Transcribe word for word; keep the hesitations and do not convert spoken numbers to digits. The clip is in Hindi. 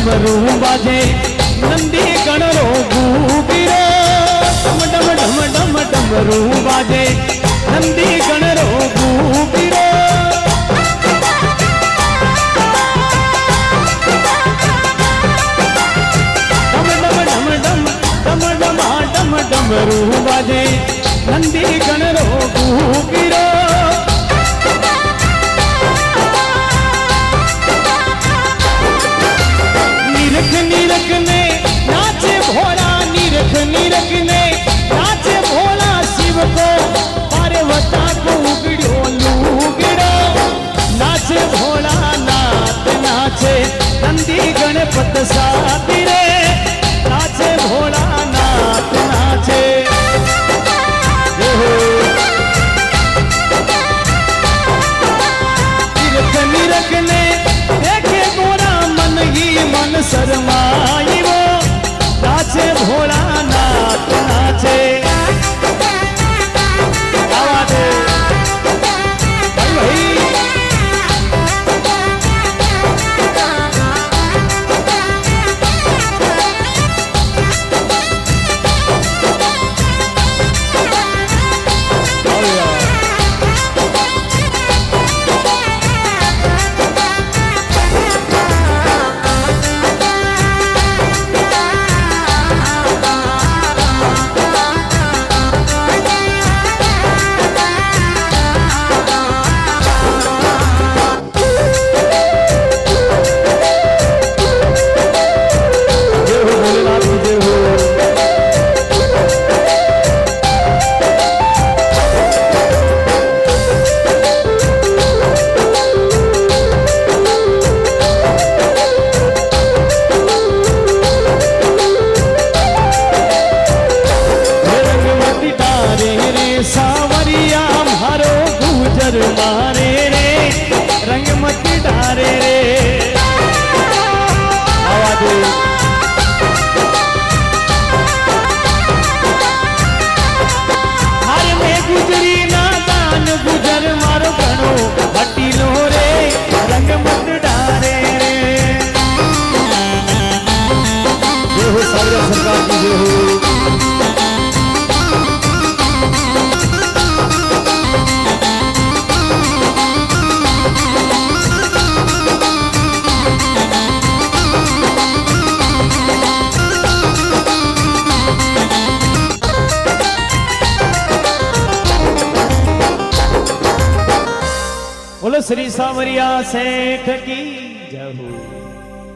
डमरू बाजे नंदी गणरो गूगिरो डम डम डम डम डमरू बाजे नंदी गणरो गूगिरो डम डम डम डम डम डम डम डमरू बाजे नंदी गणरो गूगिरो निरख निरख ने नाचे भोला निरख निरख ने नाचे भोला शिव को पार्वता को उगड़ो लूगड़ो नाचे भोला नाथ नाचे नंदी गणपत साथी रे नाचे भोला नाथ नाचे निरख निरख ने देखे गोरा मन ही मन शर्माई वो नाचे भोला नाथ नाचे भाई भाई मारे रे रंग मत डारे रे आवाज हर में गुजरी नादान गुजर मारो घणो हटी लो रे रंग मत डारे रे जय हो सावरिया सरकार की जय हो बोलो श्री सावरिया सेठ की जय हो।